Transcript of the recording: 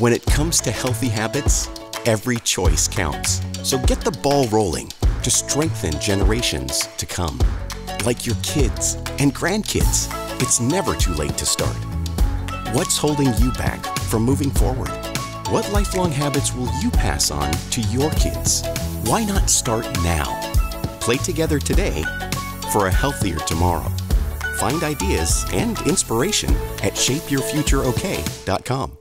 When it comes to healthy habits, every choice counts. So get the ball rolling to strengthen generations to come. Like your kids and grandkids, it's never too late to start. What's holding you back from moving forward? What lifelong habits will you pass on to your kids? Why not start now? Play together today for a healthier tomorrow. Find ideas and inspiration at shapeyourfutureok.com.